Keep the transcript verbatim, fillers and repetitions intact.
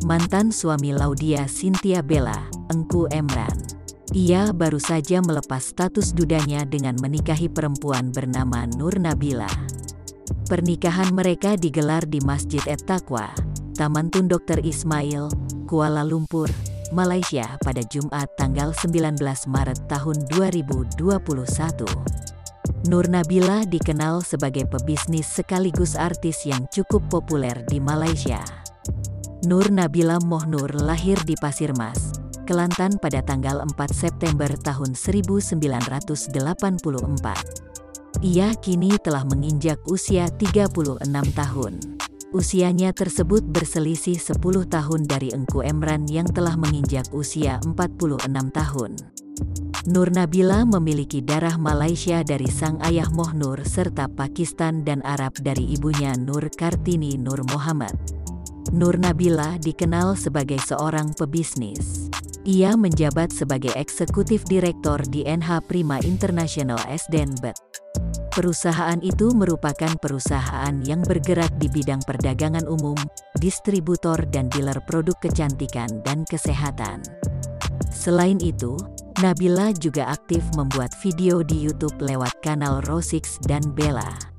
mantan suami Laudya Chintya Bella, Engku Emran. Ia baru saja melepas status dudanya dengan menikahi perempuan bernama Nur Nabila. Pernikahan mereka digelar di Masjid At-Taqwa, Taman Tun Dokter Ismail, Kuala Lumpur, Malaysia pada Jumat tanggal sembilan belas Maret tahun dua ribu dua puluh satu. Nur Nabila dikenal sebagai pebisnis sekaligus artis yang cukup populer di Malaysia. Nur Nabila Mohnur lahir di Pasir Mas, Kelantan pada tanggal empat September tahun seribu sembilan ratus delapan puluh empat. Ia kini telah menginjak usia tiga puluh enam tahun. Usianya tersebut berselisih sepuluh tahun dari Engku Emran yang telah menginjak usia empat puluh enam tahun. Nur Nabila memiliki darah Malaysia dari sang ayah Mohnur serta Pakistan dan Arab dari ibunya Nur Kartini Nur Muhammad. Nur Nabila dikenal sebagai seorang pebisnis. Ia menjabat sebagai eksekutif direktur di N H Prima International Sdn Bhd. Perusahaan itu merupakan perusahaan yang bergerak di bidang perdagangan umum, distributor dan dealer produk kecantikan dan kesehatan. Selain itu, Nabila juga aktif membuat video di YouTube lewat kanal Rosix dan Bella.